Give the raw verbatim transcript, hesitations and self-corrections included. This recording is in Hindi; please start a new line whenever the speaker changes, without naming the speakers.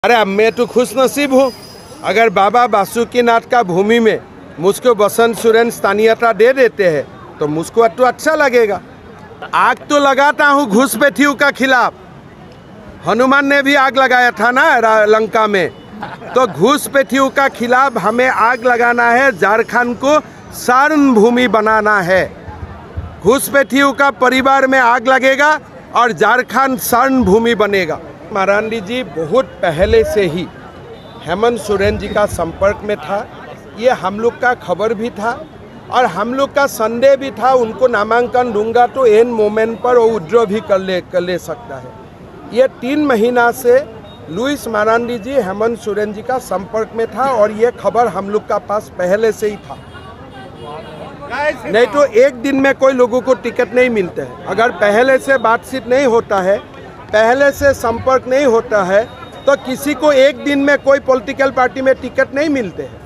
अरे अब मैं तो खुश नसीब हूँ। अगर बाबा बासुकीनाथ का भूमि में मुझको बसंत सोरेन स्थानीयता दे देते हैं तो मुझको तो अच्छा लगेगा। आग तो लगाता हूँ घुसपैठियों का खिलाफ। हनुमान ने भी आग लगाया था ना लंका में। तो घुसपैठियों का खिलाफ हमें आग लगाना है। झारखंड को स्वर्ण भूमि बनाना है। घुसपैठियों का परिवार में आग लगेगा और झारखंड स्वर्ण भूमि बनेगा। मारांडी जी बहुत पहले से ही हेमंत सोरेन जी का संपर्क में था। ये हम लोग का खबर भी था और हम लोग का संदेह भी था उनको नामांकन दूंगा तो एन मोमेंट पर वो विड्रॉ भी कर ले कर ले सकता है। ये तीन महीना से लुइस मारांडी जी हेमंत सोरेन जी का संपर्क में था और ये खबर हम लोग का पास पहले से ही था। नहीं तो एक दिन में कोई लोगों को टिकट नहीं मिलते हैं। अगर पहले से बातचीत नहीं होता है, पहले से संपर्क नहीं होता है तो किसी को एक दिन में कोई पॉलिटिकल पार्टी में टिकट नहीं मिलते हैं।